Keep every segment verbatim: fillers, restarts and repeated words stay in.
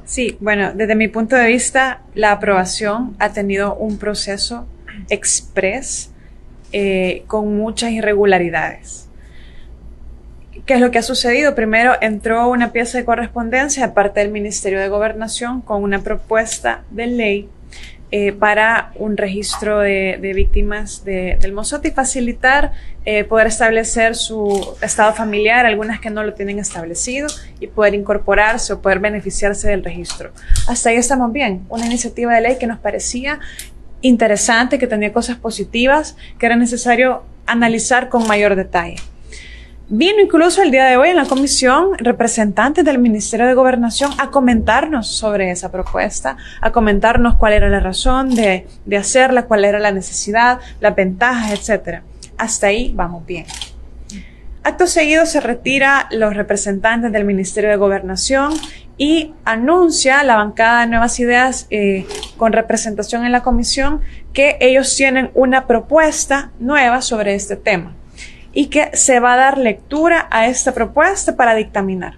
Sí, bueno, desde mi punto de vista, la aprobación ha tenido un proceso express eh, con muchas irregularidades. ¿Qué es lo que ha sucedido? Primero entró una pieza de correspondencia de parte del Ministerio de Gobernación con una propuesta de ley eh, para un registro de, de víctimas de, del Mozote y facilitar eh, poder establecer su estado familiar, algunas que no lo tienen establecido, y poder incorporarse o poder beneficiarse del registro. Hasta ahí estamos bien. Una iniciativa de ley que nos parecía interesante, que tenía cosas positivas, que era necesario analizar con mayor detalle. Vino incluso el día de hoy en la comisión representantes del Ministerio de Gobernación a comentarnos sobre esa propuesta, a comentarnos cuál era la razón de, de hacerla, cuál era la necesidad, las ventajas, etcétera. Hasta ahí vamos bien. Acto seguido se retira los representantes del Ministerio de Gobernación y anuncia la bancada de Nuevas Ideas eh, con representación en la comisión que ellos tienen una propuesta nueva sobre este tema y que se va a dar lectura a esta propuesta para dictaminar.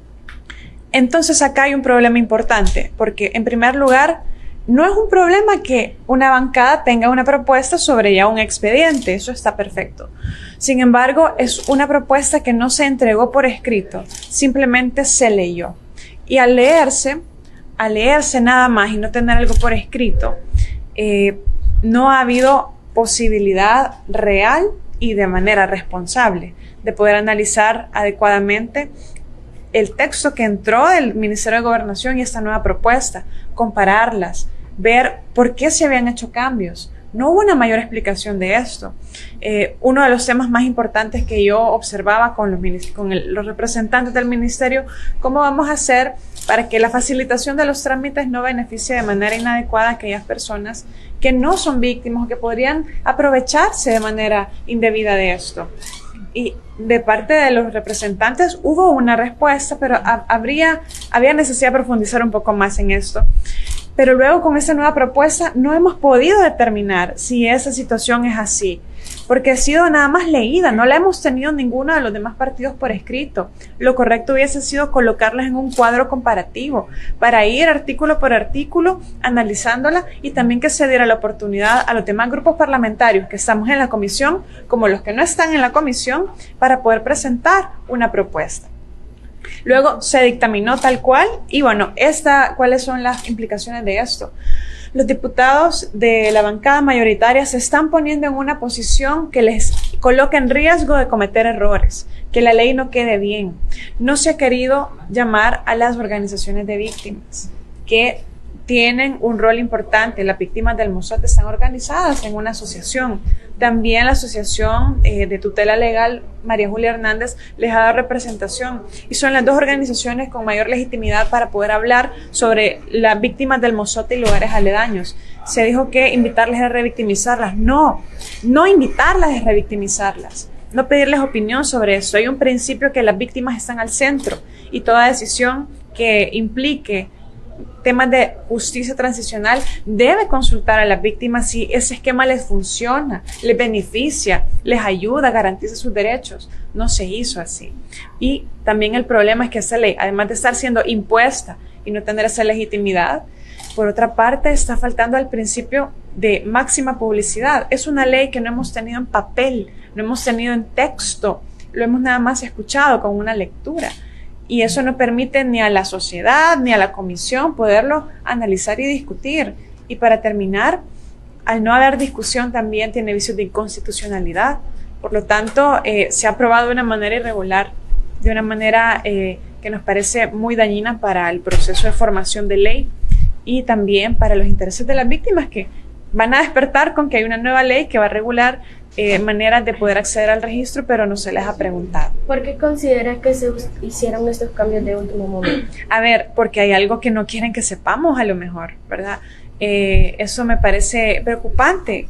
Entonces acá hay un problema importante, porque en primer lugar, no es un problema que una bancada tenga una propuesta sobre ya un expediente, eso está perfecto. Sin embargo, es una propuesta que no se entregó por escrito, simplemente se leyó. Y al leerse, al leerse nada más y no tener algo por escrito, eh, no ha habido posibilidad real y de manera responsable de poder analizar adecuadamente el texto que entró del Ministerio de Gobernación y esta nueva propuesta, compararlas, ver por qué se habían hecho cambios. No hubo una mayor explicación de esto. Eh, uno de los temas más importantes que yo observaba con, los, con el, los representantes del ministerio, cómo vamos a hacer para que la facilitación de los trámites no beneficie de manera inadecuada a aquellas personas que no son víctimas o que podrían aprovecharse de manera indebida de esto. Y de parte de los representantes hubo una respuesta, pero ha, habría, había necesidad de profundizar un poco más en esto. Pero luego con esta nueva propuesta no hemos podido determinar si esa situación es así, porque ha sido nada más leída, no la hemos tenido ninguno de los demás partidos por escrito. Lo correcto hubiese sido colocarlas en un cuadro comparativo para ir artículo por artículo analizándola y también que se diera la oportunidad a los demás grupos parlamentarios que estamos en la comisión, como los que no están en la comisión, para poder presentar una propuesta. Luego se dictaminó tal cual y bueno, esta, ¿cuáles son las implicaciones de esto? Los diputados de la bancada mayoritaria se están poniendo en una posición que les coloca en riesgo de cometer errores, que la ley no quede bien. No se ha querido llamar a las organizaciones de víctimas, que tienen un rol importante. Las víctimas del Mozote están organizadas en una asociación. También la Asociación eh, de Tutela Legal María Julia Hernández les ha dado representación y son las dos organizaciones con mayor legitimidad para poder hablar sobre las víctimas del Mozote y lugares aledaños. Se dijo que invitarles a revictimizarlas. No, no invitarlas a revictimizarlas. No pedirles opinión sobre eso. Hay un principio que las víctimas están al centro y toda decisión que implique temas de justicia transicional debe consultar a las víctimas si ese esquema les funciona, les beneficia, les ayuda, garantiza sus derechos. No se hizo así. Y también el problema es que esa ley, además de estar siendo impuesta y no tener esa legitimidad, por otra parte está faltando al principio de máxima publicidad. Es una ley que no hemos tenido en papel, no hemos tenido en texto, lo hemos nada más escuchado con una lectura. Y eso no permite ni a la sociedad ni a la comisión poderlo analizar y discutir. Y para terminar, al no haber discusión también tiene vicios de inconstitucionalidad. Por lo tanto, eh, se ha aprobado de una manera irregular, de una manera eh, que nos parece muy dañina para el proceso de formación de ley y también para los intereses de las víctimas, que van a despertar con que hay una nueva ley que va a regular Eh, maneras de poder acceder al registro, pero no se les ha preguntado. ¿Por qué considera que se hicieron estos cambios de último momento? A ver, porque hay algo que no quieren que sepamos a lo mejor, ¿verdad? Eh, eso me parece preocupante.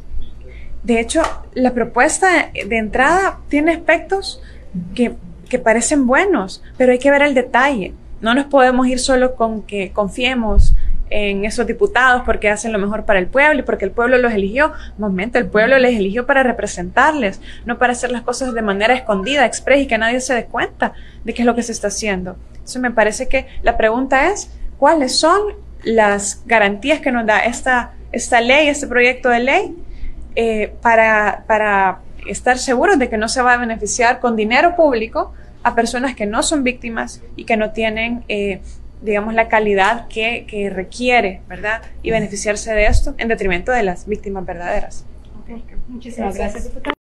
De hecho, la propuesta de entrada tiene aspectos que, que parecen buenos, pero hay que ver el detalle. No nos podemos ir solo con que confiemos en esos diputados porque hacen lo mejor para el pueblo y porque el pueblo los eligió. Momento, el pueblo les eligió para representarles, no para hacer las cosas de manera escondida, express y que nadie se dé cuenta de qué es lo que se está haciendo. Eso me parece que la pregunta es, cuáles son las garantías que nos da esta, esta ley, este proyecto de ley, eh, para, para estar seguros de que no se va a beneficiar con dinero público a personas que no son víctimas y que no tienen, eh, digamos, la calidad que, que requiere, ¿verdad? Y beneficiarse de esto en detrimento de las víctimas verdaderas. Okay. Muchísimas gracias, diputada.